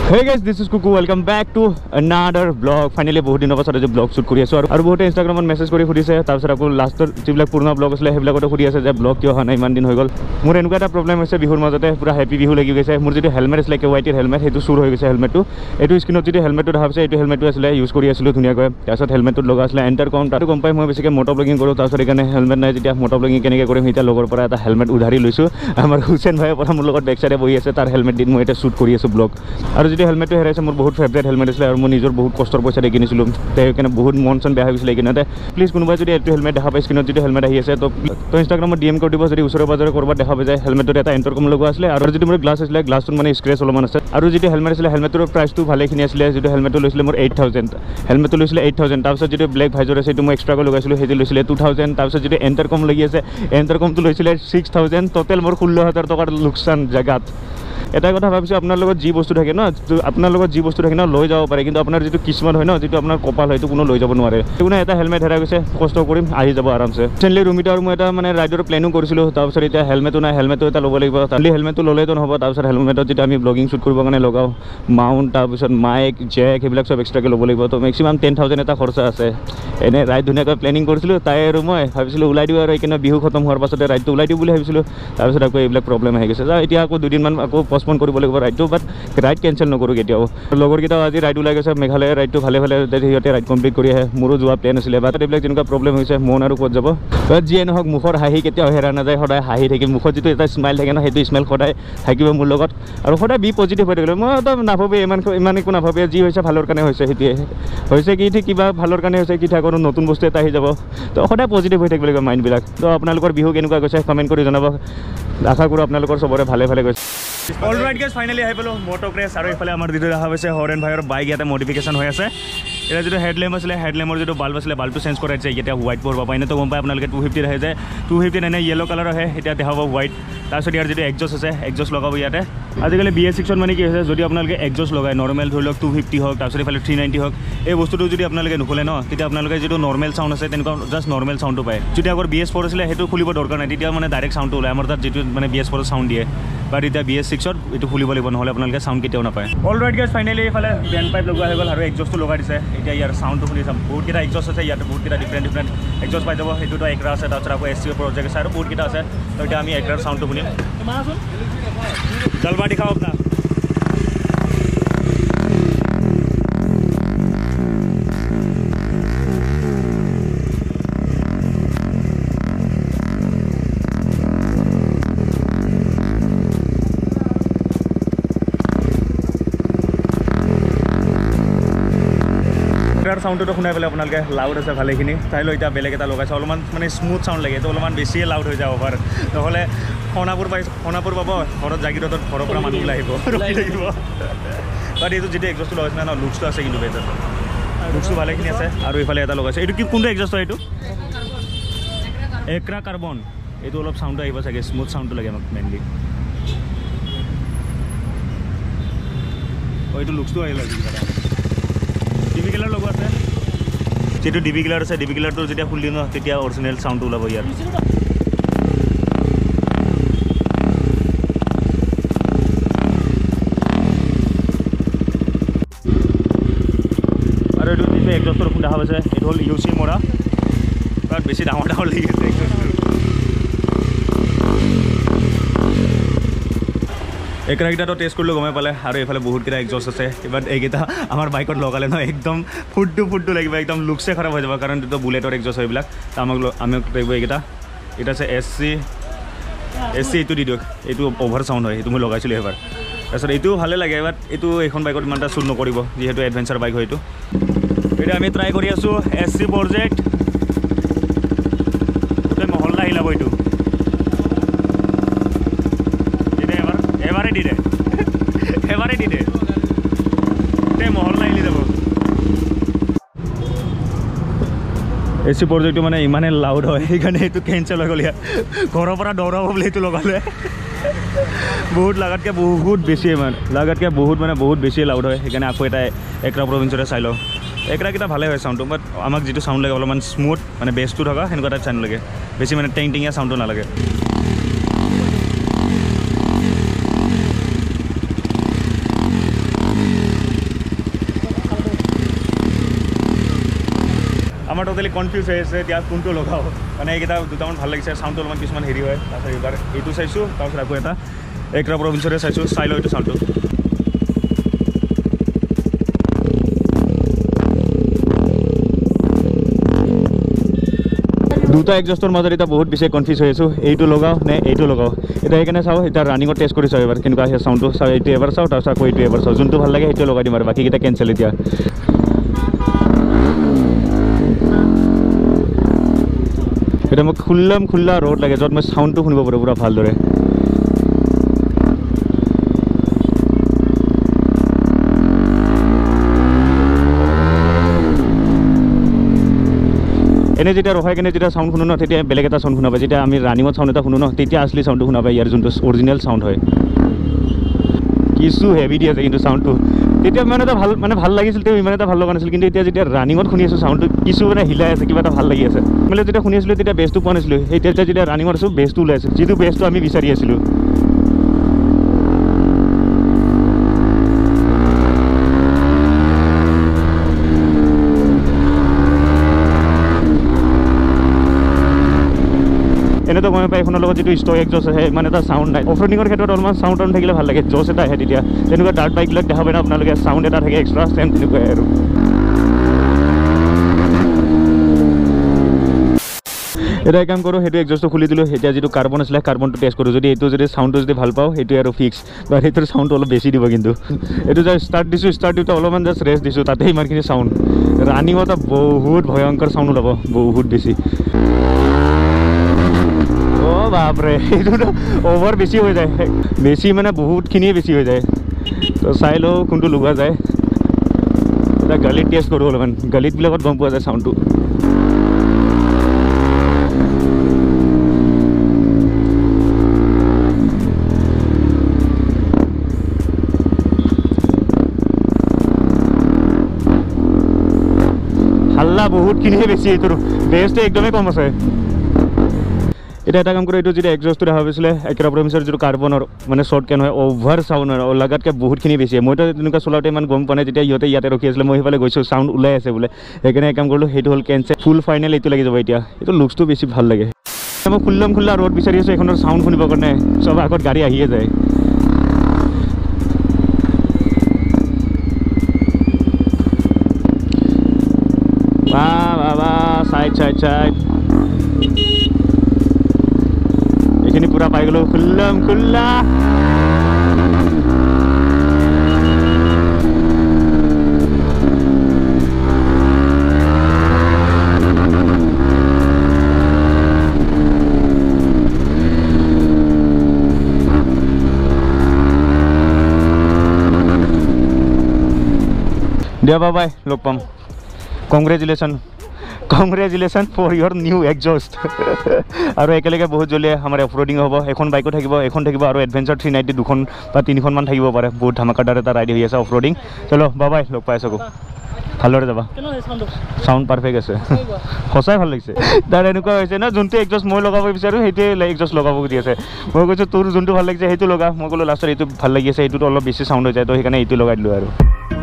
Hey guys, this is Kuku. Welcome back to another vlog. Finally, बहुत दिन बाद जो vlog shoot करी है और बहुत Instagram message करी खुदी से तब से आपको लास्ट जिबलाक पुराना vlog असले हेबला को खुदी है जब vlog क्यों हाँ नहीं मान दिन हो गल मोर एनुका एक प्रॉब्लम है बिहुर मजते पूरा हैप्पी बिहु लगी गई मोर जो हेलमेट असले व्हाइट हेलमेट हेतु चूर हो गई हेलमेट तो स्क्रीन जो हेलमेट देखा पासे हेलमेट असले यूज कर धुनियाक तरह हेलमेट लगा आसले एंटर कम तक गम पाई मैं बेसिक मोटर ब्लगिंग करूँ तरह हेलमेट नहीं जब मोटर ब्लगिंग के इतना लगर पर हेलमेट उधारी लैसो आम हुसैन भाई प्रथम मोर बेक साइडे बही है तार हेलमेट दिन मैं शूट कर ब्लग और जो हेलमेट हेराइছে मोर बहुत फेवरेट हेलमेट आছিলে और मैं निजर बहुत कष्टर पैसा दी किनिছিলোঁ সেইকাৰণে बहुत मन सन बेया হৈছিলে কিনতে प्लीज কোনোবাই যদি এইটো হেলমেট দেখা পাই স্ক্ৰীনত যদি হেলমেট আহি আছে তো ইনষ্টাগ্ৰামত ডিএম কৰি দিব যদি ওচৰে পাজৰে কৰবাত দেখা পাই যায় হেলমেটৰ এটা এন্টাৰকম লগোৱা আছিলে আৰু যদি মোৰ গ্লাছ আছিলে গ্লাছটো মানে স্ক্ৰেচ অলপমান আছে আৰু যদি হেলমেট আছিলে হেলমেটৰ প্ৰাইচটো ভালেখিনি আছিলে যদি হেলমেটটো লৈছিলে মোৰ 8000 হেলমেটটো লৈছিলে 8000 তাৰপিছত যদি ব্লেক ভাইজৰ আছে এইটো মই এক্সট্ৰাকৈ লগাইছিলোঁ সেইটো লৈছিলে 2000 তাৰপিছত যদি এন্টাৰকম লাগি আছে এন্টাৰকমটো লৈছিলে 6000 টোটেল মোৰ 16000 টকাৰ লোকচান জাগাত এটা কথা ভাবিছোঁ আপোনাৰ লগত যি বস্তু থাকে ন আপোনাৰ লগত যি বস্তু থাকে ন লৈ যাব পাৰে কিন্তু আপোনাৰ যিটো কিসমত হয় ন যিটো আপোনাৰ কপাল হয় সেইটো কোনো লৈ যাব নোৱাৰে কোনো এটা হেলমেট হেৰাই গৈছে কষ্ট কৰিম আহি যাব আৰামছে ৰিচেণ্টলি ৰুমিটা আৰু মই এটা মানে ৰাইডৰ প্লেনিং কৰিছিলোঁ তাৰপিছত এতিয়া হেলমেটো নাই হেলমেটো এটা ল'ব লাগিব তালি হেলমেটটো ল'লেতো নহ'ব তাৰপিছত হেলমেটত যেতিয়া আমি ব্লগিং শ্বুট কৰিবৰ কাৰণে লগাওঁ মাউণ্ট তাৰপিছত মাইক জেক সেইবিলাক চব এক্সট্ৰাকৈ ল'ব লাগিব তো মেক্সিমাম 10,000 এটা খৰচা আছে এনে ৰাইড ধুনীয়াকৈ প্লেনিং কৰিছিলোঁ তাই আৰু মই ভাবিছিলোঁ ওলাই দিওঁ আৰু এইকাৰণে বিহু খতম হোৱাৰ পাছতে ৰাইডটো ওলাই দিওঁ বুলি ভাবিছিলোঁ তাৰপিছত আকৌ এইবিলাক প্ৰব্লেম আহি গৈছে এতিয়া আকৌ দুদিনমান আকৌ পষ্টপন কৰিব লাগিব ৰাইডটো বাট ৰাইড কেঞ্চেল নকৰোঁ কেতিয়াও লগৰকেইটাও আজি ৰাইড ওলাই গৈছে মেঘালয়ৰ ৰাইডটো ভালে ভালে সিহঁতে ৰাইড কমপ্লিট কৰি আহে মোৰো যোৱা প্লেন আছিলে বাট এইবিলাক যেনেকুৱা প্ৰব্লেম হৈছে মন আৰু ক'ত যাব বাট যিয়ে নহওক মুখৰ হাঁহি কেতিয়াও হেৰা নাযায় সদায় হাঁহি থাকিম মুখত যিটো এটা স্মাইল থাকে ন সেইটো স্মাইল সদায় থাকিব মোৰ লগত আৰু সদায় বি পজিটিভ হৈ থাকিলে মইতো নাভাবোঁ ইমান একো নাভাবোঁ যি হৈছে ভালৰ কাৰণে হৈছে সেইটোৱে হৈছে কি ঠিক কিবা ভালৰ কাৰণে হৈছে কি ঠিক আৰু নতুন বস্তু এটা আহি যাব তো সদায় পজিটিভ হৈ থাকিব লাগিব মাইণ্ডবিলাক তো আপোনালোকৰ বিহু কেনেকুৱা গৈছে কমেণ্ট কৰি জনাব আশা কৰোঁ আপোনালোকৰ চবৰে ভালে ভালে গৈছে অলৰাইট গাইজ ফাইনেলি আহি পালোঁ মটৰ ক্ৰেছ আৰু এইফালে আমাৰ যিটো দেখা পাইছে হৰেন ভাইৰ বাইক ইয়াতে মডিফিকেশ্যন হৈ আছে এতিয়া যিটো হেডলেম্প আছিলে হেডলেম্পৰ যিটো বাল্ব আছিলে বাল্বটো চেঞ্জ কৰাইছে এতিয়া হোৱাইট পঢ়িব পাই এনেতো গম পাই আপোনালোকে 250 আহে যায় 250 এনে য়েলো কালাৰ আহে এতিয়া দেখাব হোৱাইট তাৰপিছত ইয়াৰ যিটো এক্সজষ্ট আছে এক্সজষ্ট লগাব ইয়াতে আজিকালি BS6 মানে কি হৈছে যদি আপোনালোকে এক্সজষ্ট লগায় নৰ্মেল ধৰি লওক 250 হওক তাৰপিছত এইফালে 390 হওক এই বস্তুটো যদি আপোনালোকে নুখোলে ন তেতিয়া আপোনালোকে যিটো নৰ্মেল চাউণ্ড আছে তেনেকুৱা জাষ্ট নৰ্মেল চাউণ্ডটো পায় যদি আগৰ BS4 আছিলে সেইটো খুলিব দৰকাৰ নাই তেতিয়া মানে ডাইৰেক্ট চাউণ্ডটো ওলায় আমাৰ তাত যিটো মানে BS4 চাউণ্ড দিয়ে বাট এতিয়া BS6ত এইটো খুলিব লাগিব নহ'লে আপোনালোকে চাউণ্ড কেতিয়াও নাপায় অলৰাইট গাইজ ফাইনেলি এইফালে বেণ্ড পাইপ লগোৱা হৈ গ'ল আৰু এক্সজষ্টটো লগাই দিছে এতিয়া ইয়াৰ চাউণ্ডটো শুনি চাম বহুতকেইটা এক্সজষ্ট আছে ইয়াতে বহুতকেইটা ডিফাৰেণ্ট এক্সজষ্ট পাই যাব সেইটোতো একৰা আছে তাৰপিছত আকৌ SCO প্ৰজেক্ট আছে আৰু বহুতকেইটা আছে তো এতিয়া আমি একৰাৰ চাউণ্ডটো শুনিম জলবা দেখাও আপোনাক চাউণ্ডটো শুনাই পেলাই আপোনালোকে লাউড আছে ভালেখিনি চাই লওঁ এতিয়া বেলেগ এটা লগাইছে অলপমান মানে স্মুথ চাউণ্ড লাগে এইটো অলপমান বেছিয়ে লাউড হৈ যাব পাৰে নহ'লে সোণাপুৰ পাব ঘৰত জাগিৰোডত ঘৰৰ পৰা মানুহ ওলাই আহিব ৰখি থাকিব বাট এইটো যিটো এক্সজষ্টটো লগাইছে ন লুকছটো আছে কিন্তু বেটাৰ লুকছটো ভালেখিনি আছে আৰু এইফালে এটা লগাইছে এইটো কি কোনটো এক্সজষ্ট হয় এইটো একৰা কাৰ্বন এইটো অলপ চাউণ্ডটো আহিব চাগে স্মুথ চাউণ্ডটো লাগে আমাক মেইনলি এইটো লুকছটো আহিলে ডিবি কিলাৰ লগোৱা আছে যিটো ডিবি কিলাৰ আছে ডিবি কিলাৰটো যেতিয়া খুলি ন তেতিয়া অৰিজিনেল চাউণ্ডটো ওলাব ইয়াৰ আৰু এইটো যিটো এক্সজষ্টৰ দেখা পাইছে এইটো হ'ল UC মৰা বাট বেছি ডাঙৰ লাগি আছে একৰাকেইটাতো টেষ্ট কৰিলোঁ গমে পালে আৰু এইফালে বহুতকেইটা এক্সজষ্ট আছে বাট এইকেইটা আমাৰ বাইকত লগালে ন একদম ফুটটো লাগিব একদম লুকছে খাৰাপ হৈ যাব কাৰণ এইটো বুলেটৰ এক্সজষ্ট এইবিলাক তো আমাক লাগিব এইকেইটা এটা আছে SC এইটো দি দিয়ক এইটো অভাৰ চাউণ্ড হয় এইটো মই লগাইছিলোঁ এবাৰ তাৰপিছত এইটো ভালে লাগে বাট এইটো এইখন বাইকত ইমান এটা শ্বুট নকৰিব যিহেতু এডভেঞ্চাৰ বাইক হয় এইটো এতিয়া আমি ট্ৰাই কৰি আছোঁ SC প্ৰজেক্ট গোটেই মহল্লা হিলাব এইটো এবাৰে দি দে মহল্লা হিলি যাব SC প্ৰজেক্টটো মানে ইমানে লাউড হয় সেইকাৰণে এইটো কেঞ্চেল হৈ গ'ল ইয়াত ঘৰৰ পৰা দৌৰাব বুলি এইটো লগালে বহুত লাগাতকৈ বহুত বেছি লাগাতকৈ বহুত বেছি লাউড হয় সেইকাৰণে আকৌ এটা একৰা প্ৰভিঞ্চতে চাই লওঁ একৰাকেইটা ভালে হয় চাউণ্ডটো বাট আমাক যিটো চাউণ্ড লাগে অলপমান স্মুথ মানে বেছটো থকা সেনেকুৱা টাইপ চাউণ্ড লাগে বেছি মানে টেংটিঙীয়া চাউণ্ডটো নালাগে ফাইনেলি কনফিউজ হৈ আছে এতিয়া কোনটো লগাওঁ মানে এইকেইটা দুটামান ভাল লাগিছে চাউণ্ডটো অলপমান কিছুমান হেৰি হয় তাৰপিছত এইবাৰ এইটো চাইছোঁ তাৰপিছত আকৌ এটা একৰা প্ৰভিন্সৰে চাইছোঁ চাই লওঁ এইটো চাউণ্ডটো দুটা এক্সজষ্টৰ মাজত এতিয়া বহুত বেছি কনফিউজ হৈ আছোঁ এইটো লগাওঁ নে এইটো লগাওঁ এতিয়া সেইকাৰণে চাওঁ এতিয়া ৰানিঙত টেষ্ট কৰি চাওঁ এবাৰ কেনেকুৱা আহে চাউণ্ডটো চাওঁ এইটো এবাৰ চাওঁ তাৰপিছত আকৌ এইটো এবাৰ চাওঁ যোনটো ভাল লাগে সেইটো লগাই দিম আৰু বাকীকেইটা কেঞ্চেল এতিয়া এতিয়া মোক খোলা ৰ'ড লাগে য'ত মই চাউণ্ডটো শুনিব পাৰোঁ পুৰা ভালদৰে এনে যেতিয়া ৰখাই কেনে যেতিয়া চাউণ্ড শুনো ন তেতিয়া বেলেগ এটা চাউণ্ড শুনা পায় যেতিয়া আমি ৰানিঙত চাউণ্ড এটা শুনো ন তেতিয়া আচলি চাউণ্ডটো শুনা পায় ইয়াৰ যোনটো অৰিজিনেল চাউণ্ড হয় কিছু হেভি দি আছে কিন্তু চাউণ্ডটো তেতিয়া মানে ভাল লাগিছিল তেওঁ ইমান এটা ভাল লগা নাছিল কিন্তু এতিয়া যেতিয়া ৰানিঙত শুনি আছোঁ চাউণ্ডটো কিছু মানে হিলাই আছে কিবা এটা ভাল লাগি আছে মানে যেতিয়া শুনি আছিলোঁ তেতিয়া বেছটো পোৱা নাছিলোঁ এতিয়া যেতিয়া ৰানিঙত আছোঁ বেছটো ওলাই আছে যিটো বেছটো আমি বিচাৰি আছিলোঁ এনেতো গমে পাই এখনৰ লগত যিটো ষ্টক এক্সজষ্ট আছে মানে এটা চাউণ্ড নাই অফৰোডিঙৰ ক্ষেত্ৰত অলপমান চাউণ্ড থাকিলে ভাল লাগে জছ এটা আহে তেতিয়া তেনেকুৱা ডাৰ্ট বাইকবিলাক দেখা পায় না আপোনালোকে চাউণ্ড এটা থাকে এক্সট্ৰা চেম তেনেকুৱাই আৰু এটা কাম কৰোঁ সেইটো এক্সজষ্টটো খুলি দিলোঁ এতিয়া যিটো কাৰ্বন আছিলে কাৰ্বনটো টেষ্ট কৰোঁ যদি এইটো যদি চাউণ্ডটো যদি ভাল পাওঁ সেইটোৱে আৰু ফিক্স বা সেইটোৰ চাউণ্ডটো অলপ বেছি দিব কিন্তু এইটো যে ষ্টাৰ্ট দিওঁতে অলপমান জাষ্ট ৰেষ্ট দিছোঁ তাতে ইমানখিনি চাউণ্ড ৰানিঙত বহুত ভয়ংকৰ চাউণ্ড ওলাব বহুত বেছি বাপৰে এইটোতো অভাৰ বেছি হৈ যায় বেছি মানে বহুতখিনিয়ে বেছি হৈ যায় তো চাই লওঁ কোনটো লগোৱা যায় এটা গালিত টেষ্ট কৰোঁ অলপমান গালিতবিলাকত গম পোৱা যায় চাউণ্ডটো হাল্লা বহুতখিনিয়ে বেছি এইটোৰ বেছটো একদমেই কম আছে এটা এটা কাম কৰোঁ এইটো যদি এক্সজষ্টটো দেখা পাইছিলে একৰা প্ৰভিন্সৰ যিটো কাৰ্বনৰ মানে শ্বৰ্ট কেন হয় অভাৰ চাউণ্ড হয় লগাতকৈ বহুতখিনি বেছি মইতো তেনেকুৱা চলাওঁতে ইমান গম পোৱা নাই যেতিয়া ইহঁতে ইয়াতে ৰখি আছিলে মই সেইফালে গৈছোঁ চাউণ্ড ওলাই আছে বোলে সেইকাৰণে কাম কৰিলোঁ সেইটো হ'ল কেঞ্চেল ফুল ফাইনেল এইটো লাগি যাব এতিয়া এইটো লুকছটো বেছি ভাল লাগে মই খোলা ৰ'ড বিচাৰি আছোঁ এইখনৰ চাউণ্ড শুনিবৰ কাৰণে চব আগত গাড়ী আহিয়ে যায় বাবা চাইড এইখিনি পুৰা পাই গ'লোঁ খোলা দিয়া বাই লগ পাম congratulation for your new exhaust আৰু একেলগে বহুত জলদি আমাৰ অফৰোডিং হ'ব এখন বাইকো থাকিব আৰু এডভেঞ্চাৰ 390 দুখন বা তিনিখনমান থাকিব পাৰে বহুত ধামাকাদাৰ এটা ৰাইড হৈ আছে অফৰোডিং চলো বাই লগ পাই আছোঁ ভালদৰে যাবা চাউণ্ড পাৰফেক্ট আছে সঁচাই ভাল লাগিছে তাৰ এনেকুৱা হৈছে না যোনটো এক্সজষ্ট মই লগাব বিচাৰোঁ সেইটোৱে এক্সজষ্ট লগাব দি আছে মই কৈছোঁ তোৰ যোনটো ভাল লাগিছে সেইটো লগা মই ক'লোঁ লাষ্টত এইটো ভাল লাগি আছে এইটোতো অলপ বেছি চাউণ্ড হৈ যায় তো সেইকাৰণে এইটো লগাই দিলোঁ আৰু